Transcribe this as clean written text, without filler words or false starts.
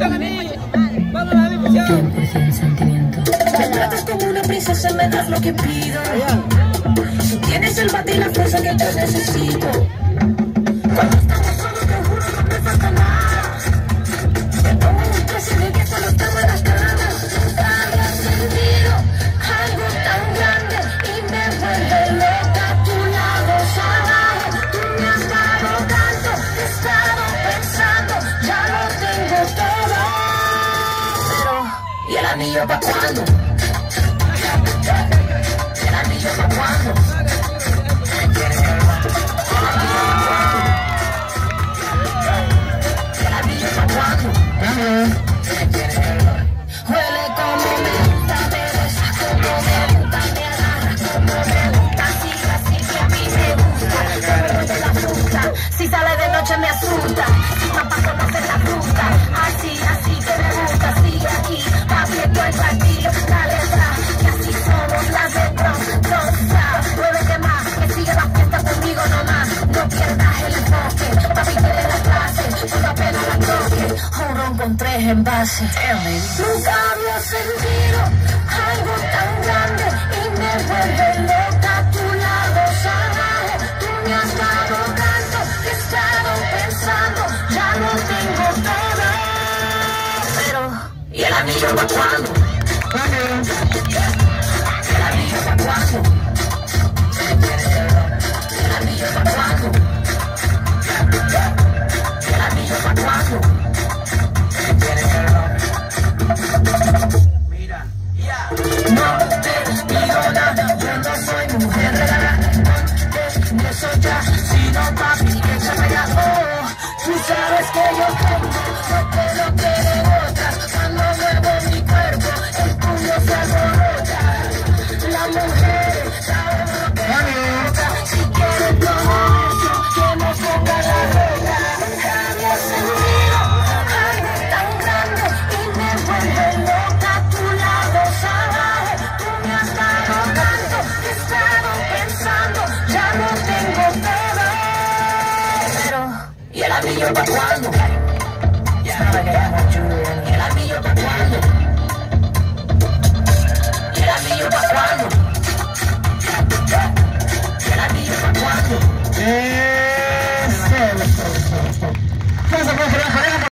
100% sentimiento. Me tratas como una princesa, me das lo que pido. Si tienes el bate y la fuerza que yo necesito. Cuando estamos solos te juro no me falta nada. Te pongo un precio de que solo estamos en las ganas. Nunca había sentido algo tan grande y me vuelve loca a tu lado salvaje. Tú me has dado tanto, he estado pensando, ya lo tengo todo. Pero, ¿y el anillo pa' cuándo? ¿El anillo pa' cuándo? Huele como me gusta, me besa como me gusta, me agarra como me gusta, sigue así que a mí me gusta, se me vuelve la fruta, si sale de noche me asusta, si paso no hace la fruta, así que me gusta, sigue aquí, papi estoy tranquilo, dale atrás, que así somos las de Bronza, muévete más, que sigue la fiesta conmigo nomás, no pierdas el enfoque, papi quiere la clase, cuando apenas la toque, ron con 3 envases. Nunca había sentido algo tan grande y me vuelve loca a tu lado salvaje. Tú me has dado tanto que he estado pensando, ya lo tengo todo. Pero, ¿y el anillo pa' cuándo? ¿El anillo pa' cuándo? ¿El anillo pa' cuándo? ¿El anillo pa' cuándo? No te pido nada, yo no soy mujer regalada, ni eso ya, sino papi, échame la voz. Tú sabes que yo tengo lo que de otras, cuando muevo mi cuerpo, el tuyo se alborota. La mujer sabe lo que toca, si quieres todo eso, que nos ponga la ropa. Había sentido algo tan grande y me vuelve loca a tu lado salvaje. Tú me has dado tanto que he estado pensando, ya lo tengo todo. Pero, ¿y el anillo pa' cuándo?